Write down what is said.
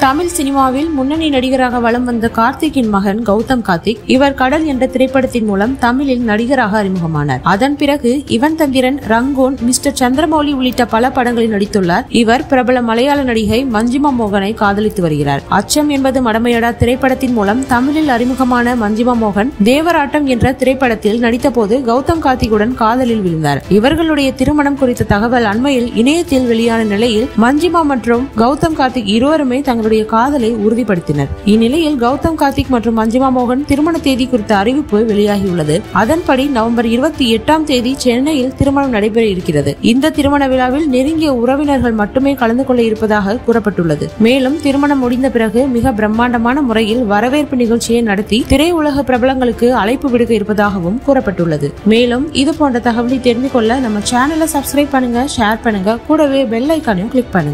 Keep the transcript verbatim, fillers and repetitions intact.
தமிழ் சினிமாவில் முன்னணி நடிகராக வலம் வந்த கார்த்திக்கின் மகன் கௌதம் கார்த்திக். இவர் கடல் என்ற திரைப்படத்தின் மூலம் தமிழில் நடிகராக அறிமுகமானார். அதன் பிறகு இவன் தந்திரன், ரங்கோன், மிஸ்டர் சந்திரமௌலி உள்ளிட்ட பல படங்களில் நடித்துள்ளார். இவர் பிரபல மலையாள நடிகை மஞ்சிமா மோகனை காதலித்து வருகிறார். அச்சம் என்பது மடமையடா திரைப்படத்தின் மூலம் தமிழில் அறிமுகமான மஞ்சிமா மோகன் தேவராட்டம் என்ற திரைப்படத்தில் நடித்த போது கௌதம் கார்த்திக்குடன் காதலில் விழுந்தார். இவர்களுடைய திருமணம் குறித்த தகவல் அண்மையில் இணையத்தில் வெளியான நிலையில் மஞ்சிமா மற்றும் கௌதம் கார்த்திக் இருவருமே தங்களுடைய காதலை உறுதிப்படுத்தினர். இந்நிலையில் கௌதம் கார்த்திக் மற்றும் மஞ்சிமா மோகன் திருமண தேதி குறித்த அறிவிப்பு வெளியாகியுள்ளது. அதன்படி நவம்பர் இருபத்தி எட்டாம் தேதி சென்னையில் திருமணம் நடைபெற இருக்கிறது. இந்த திருமண விழாவில் நெருங்கிய உறவினர்கள் மட்டுமே கலந்து கொள்ள இருப்பதாக கூறப்பட்டுள்ளது. மேலும் திருமணம் முடிந்த பிறகு மிக பிரம்மாண்டமான முறையில் வரவேற்பு நிகழ்ச்சியை நடத்தி திரையுலக பிரபலங்களுக்கு அழைப்பு விடுக்க இருப்பதாகவும் கூறப்பட்டுள்ளது. மேலும் இது போன்ற தகவலை தெரிந்து கொள்ள நம்ம சேனலை சப்ஸ்கிரைப் பண்ணுங்க, ஷேர் பண்ணுங்க, கூடவே பெல் ஐகானையும் கிளிக் பண்ணுங்க.